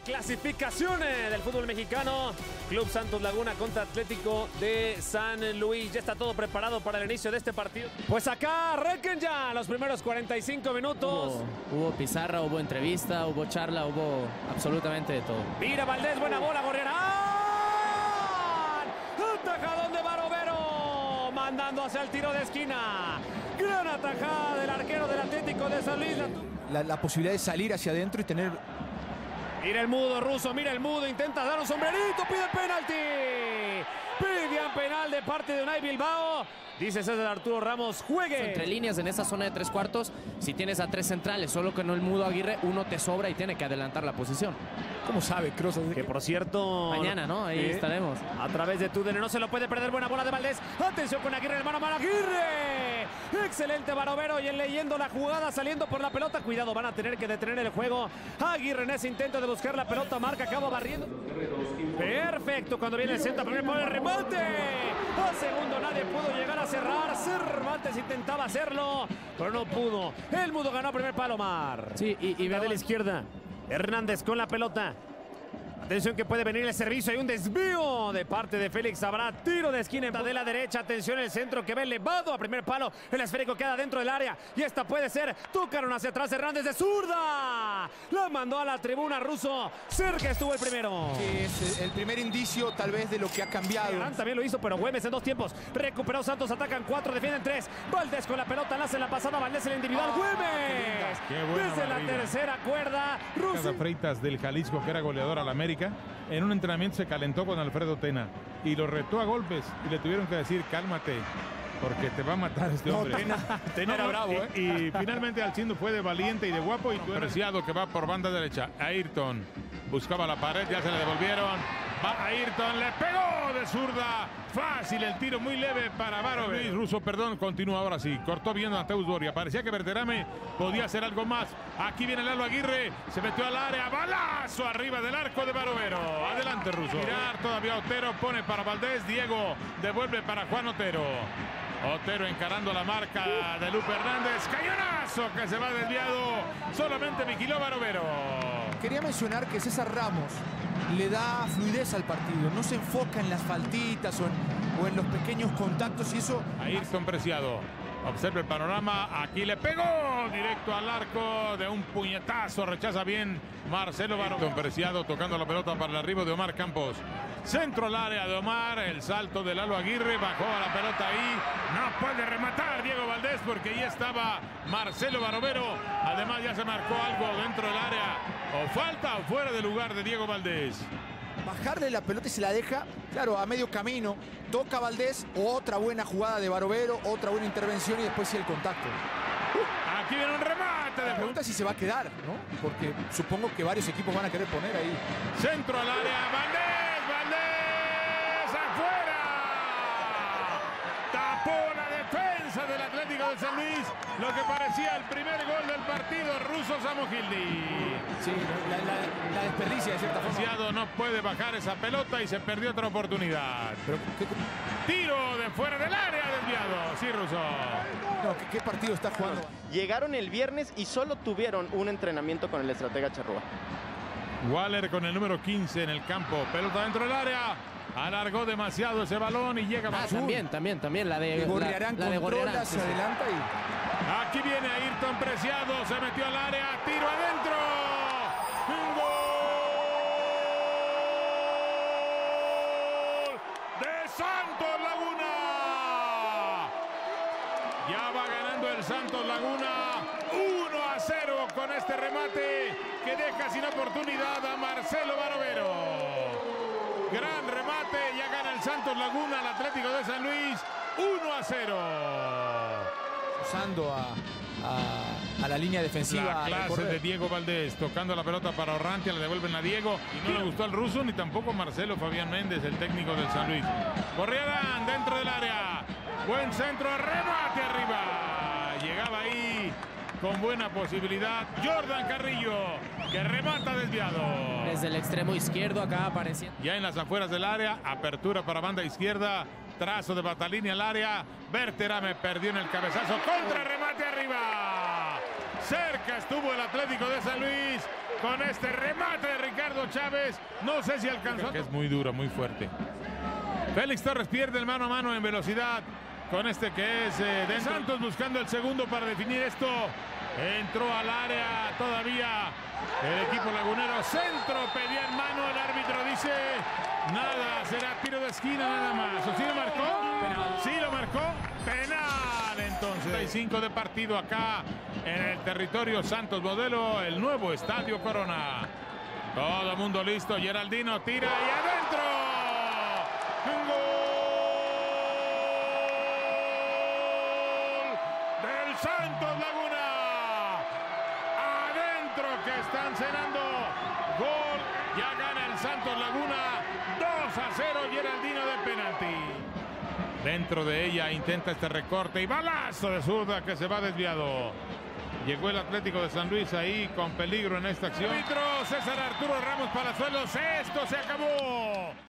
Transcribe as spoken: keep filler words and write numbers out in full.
clasificación del fútbol mexicano. Club Santos Laguna contra Atlético de San Luis. Ya está todo preparado para el inicio de este partido. Pues acá arranquen ya los primeros cuarenta y cinco minutos. Hubo, hubo pizarra, hubo entrevista, hubo charla, hubo absolutamente de todo. Mira Valdés, buena bola, Gorriarán. Atajadón de Barovero, mandando hacia el tiro de esquina. Gran atajada del arquero del Atlético de San Luis. La, la posibilidad de salir hacia adentro y tener... Mira el mudo ruso, mira el mudo, intenta dar un sombrerito, pide penalti. Pide penal de parte de Unai Bilbao. Dice César Arturo Ramos, juegue. Entre líneas en esa zona de tres cuartos, si tienes a tres centrales, solo que no el mudo Aguirre, uno te sobra y tiene que adelantar la posición. ¿Cómo sabe Kroos? Que por cierto... Mañana, ¿no? Ahí eh, estaremos. A través de Tudene, no se lo puede perder. Buena bola de Valdés. Atención con Aguirre, el mano a mano Aguirre. Excelente Barovero y él leyendo la jugada, saliendo por la pelota. Cuidado, van a tener que detener el juego. Aguirre en ese intento de buscar la pelota, marca, acaba barriendo. Perfecto, cuando viene el centro, primer por el remate. A segundo nadie pudo llegar a cerrar. Cervantes intentaba hacerlo, pero no pudo. El mudo ganó primer palo, Mar. Sí, y, y la de la izquierda. Hernández con la pelota. Atención que puede venir el servicio. Hay un desvío de parte de Félix. Habrá tiro de esquina de la derecha. Atención el centro que va elevado a primer palo. El esférico queda dentro del área. Y esta puede ser. Tocaron hacia atrás Hernández de zurda. La mandó a la tribuna ruso. Cerca estuvo el primero. Que es el primer indicio tal vez de lo que ha cambiado. Gran también lo hizo, pero Güemes en dos tiempos. Recuperó Santos, atacan cuatro, defienden tres. Valdés con la pelota, nace la pasada. Valdés el individual. Oh, Güemes. Qué buena desde barrida. La tercera cuerda. Russo. Freitas del Jalisco, que era goleador al América, en un entrenamiento se calentó con Alfredo Tena y lo retó a golpes y le tuvieron que decir cálmate porque te va a matar este hombre. No, Tena, Tena era bravo, ¿eh? Y, y finalmente Alcindo fue de valiente y de guapo y tú eres Preciado, que va por banda derecha. Ayrton buscaba la pared, ya se le devolvieron. Va Ayrton, le pegó de zurda. Fácil el tiro, muy leve para Barovero. Luis Russo, perdón, continúa ahora sí. Cortó bien a Mateus Doria. Parecía que Berterame podía hacer algo más. Aquí viene Lalo Aguirre. Se metió al área. Balazo arriba del arco de Barovero. Adelante, Russo. Mirar todavía Otero. Pone para Valdés. Diego devuelve para Juan Otero. Otero encarando la marca de Lupe Hernández. Cañonazo que se va desviado. Solamente vigiló Barovero. Quería mencionar que César Ramos le da fluidez al partido. No se enfoca en las faltitas o en, o en los pequeños contactos y eso... Ayrton Preciado. Observa el panorama. Aquí le pegó directo al arco de un puñetazo. Rechaza bien Marcelo Barovero. Preciado tocando la pelota para el arribo de Omar Campos. Centro al área de Omar. El salto de Lalo Aguirre. Bajó a la pelota ahí. No puede rematar Diego Valdés porque ahí estaba Marcelo Barovero. Además ya se marcó algo dentro del área. O falta o fuera de lugar de Diego Valdés. Bajarle la pelota y se la deja, claro, a medio camino. Toca Valdés, otra buena jugada de Barovero, otra buena intervención y después sí el contacto. Uh, aquí viene un remate. La pregunta es si se va a quedar, ¿no? Porque supongo que varios equipos van a querer poner ahí. Centro al área, Valdés, Valdés, afuera. Tapó la defensa del Atlético de San Luis. Lo que parecía el primer gol del partido, Russo Samogildi. Sí, la, la, la desperdicia de cierta forma. Preciado no puede bajar esa pelota y se perdió otra oportunidad. Pero, ¿qué... Tiro de fuera del área desviado. Sí, Russo. No, ¿qué, ¿qué partido está jugando? Llegaron el viernes y solo tuvieron un entrenamiento con el estratega Charrúa. Waller con el número quince en el campo. Pelota dentro del área. Alargó demasiado ese balón y llega ah, más. También, también, también. La de Gorriarán, la, la de Gorriarán. Se adelanta y... Aquí viene Ayrton Preciado. Se metió al área. Tiro adentro. ¡Gol! ¡De Santos Laguna! Ya va ganando el Santos Laguna uno a cero con este remate que deja sin oportunidad a Marcelo Barovero. Gran remate, ya gana el Santos Laguna al Atlético de San Luis uno a cero. Usando a, a, a la línea defensiva. La clase de Diego Valdés, tocando la pelota para Orrantia, le devuelven a Diego y no le gustó al ruso ni tampoco Marcelo Fabián Méndez, el técnico del San Luis. Gorriarán dentro del área, buen centro, remate arriba, llegaba ahí con buena posibilidad Jordan Carrillo, que remata desviado. Desde el extremo izquierdo acá apareciendo. Ya en las afueras del área, apertura para banda izquierda, trazo de Batalini al área, Berterame perdió en el cabezazo, contra remate arriba. Cerca estuvo el Atlético de San Luis con este remate de Ricardo Chávez. No sé si alcanzó. Que es muy duro, muy fuerte. Félix Torres pierde el mano a mano en velocidad con este que es eh, de Santos buscando el segundo para definir esto. Entró al área todavía el equipo lagunero. Centro, pedía en mano. El árbitro dice nada, será tiro de esquina nada más. ¿O sí lo marcó? Penal. Sí lo marcó. Penal entonces. treinta y cinco de partido acá en el territorio Santos Modelo, el nuevo Estadio Corona. Todo el mundo listo. Geraldino tira y adentro. ¡Un gol del Santos Laguna! Adentro que están cenando. Gol. Ya gana el Santos Laguna. dos a cero. Geraldino de penalti. Dentro de ella intenta este recorte y balazo de zurda que se va desviado. Llegó el Atlético de San Luis ahí con peligro en esta acción. Árbitro César Arturo Ramos Palazuelos. Esto se acabó.